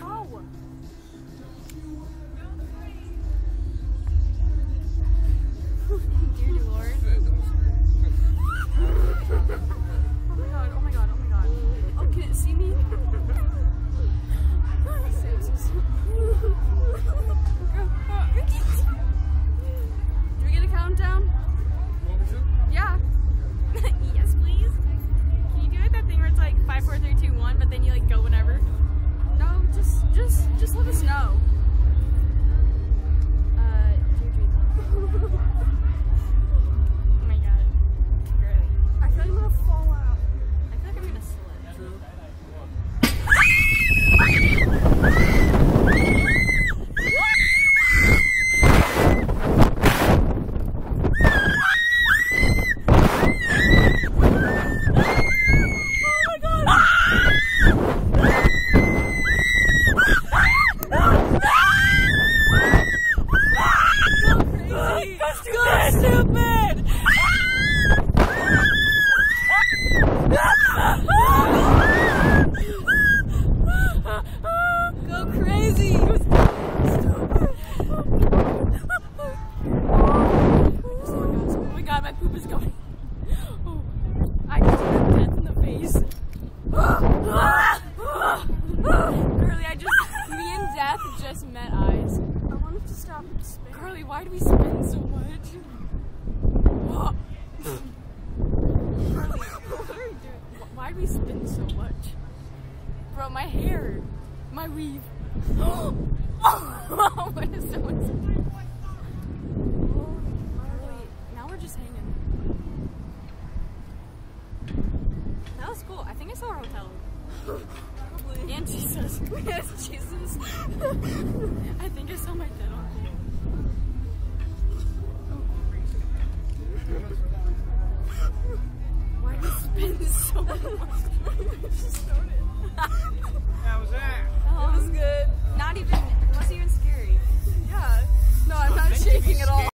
Oh. Dear Lord. Oh my god, oh my god, oh my god. Oh, can it see me? Do we get a countdown? Yeah. Yes, please. Can you do like that thing where it's like 5, 4, 3, 2, 1, but then you like go whenever? No, just let us know. Deirdre. Oh my god. Girly. I feel like I'm gonna fall out. I feel like I'm gonna slip. True. Just met eyes. I wanted to stop and spin. Carly, why do we spin so much? Carly, what are you doing? Why do we spin so much? Bro, my hair. My weave. What is so much? Carly, now we're just hanging. That was cool. I think I saw our hotel. And Jesus. Yes, Jesus. I think I saw my dead uncle. Why do we spin so much? How was that?